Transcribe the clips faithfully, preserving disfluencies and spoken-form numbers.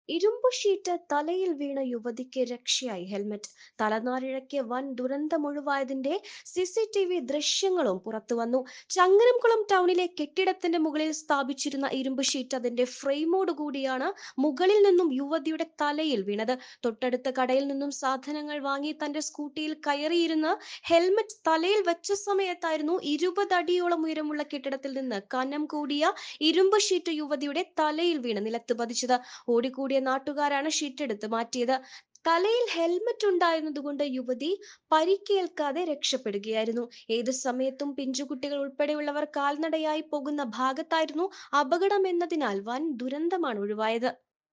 ഇരുമ്പ് ഷീറ്റ് തലയിൽ വീണ യുവതിക്ക് രക്ഷയായി ഹെൽമറ്റ്. തലനാരിഴയ്ക്ക് വൻ ദുരന്തമൊഴിവായതിന്റെ സി സി ടി വി ദൃശ്യങ്ങളും പുറത്തുവന്നു. ചങ്ങരംകുളം ടൗണിലെ കെട്ടിടത്തിന്റെ മുകളിൽ സ്ഥാപിച്ചിരുന്ന ഇരുമ്പ് ഷീറ്റ് അതിന്റെ ഫ്രെയിമോട് കൂടിയാണ് മുകളിൽ നിന്നും യുവതിയുടെ തലയിൽ വീണത്. തൊട്ടടുത്ത കടയിൽ നിന്നും സാധനങ്ങൾ വാങ്ങി തന്റെ സ്കൂട്ടിയിൽ കയറിയിരുന്ന് ഹെൽമറ്റ് തലയിൽ വെച്ച സമയത്തായിരുന്നു ഇരുപത് അടിയോളം ഉയരമുള്ള കെട്ടിടത്തിൽ നിന്ന് കനം കൂടിയ ഇരുമ്പ് ഷീറ്റ് യുവതിയുടെ തലയിൽ വീണ് നിലത്ത് പതിച്ചത്. ഓടിക്കൂടിയ നാട്ടുകാരാണ് ഷീറ്റ് എടുത്ത് മാറ്റിയത്. തലയിൽ ഹെൽമറ്റ് ഉണ്ടായിരുന്നതുകൊണ്ട് യുവതി പരിക്കേൽക്കാതെ രക്ഷപ്പെടുകയായിരുന്നു. ഏത് സമയത്തും പിഞ്ചുകുട്ടികൾ ഉൾപ്പെടെയുള്ളവർ കാൽനടയായി പോകുന്ന ഭാഗത്തായിരുന്നു അപകടം എന്നതിനാൽ വൻ ദുരന്തമാണ് ഒഴിവായത്.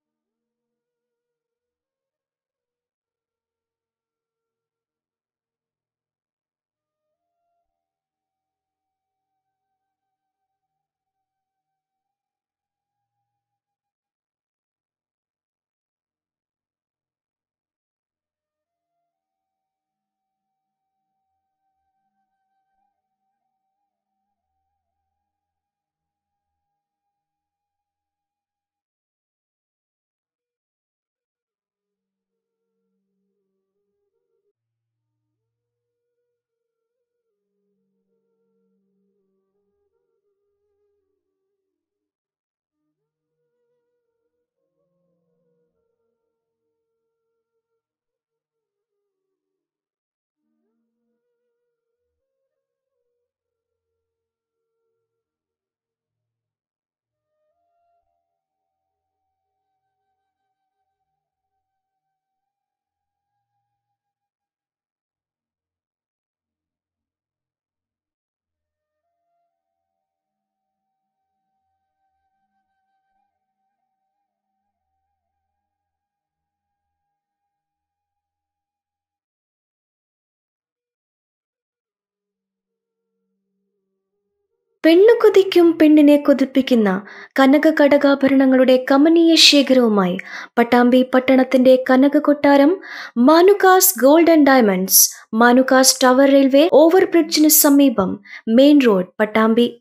പെണ്ണു കൊതിക്കും പെണ്ണിനെ കൊതിപ്പിക്കുന്ന കനക കടകാഭരണങ്ങളുടെ കമനീയ ശേഖരവുമായി പട്ടാമ്പി പട്ടണത്തിന്റെ കനക കൊട്ടാരം Manukas gold and diamonds, Manukas tower railway ഓവർബ്രിഡ്ജിന് സമീപം, മെയിൻ റോഡ്, പട്ടാമ്പി.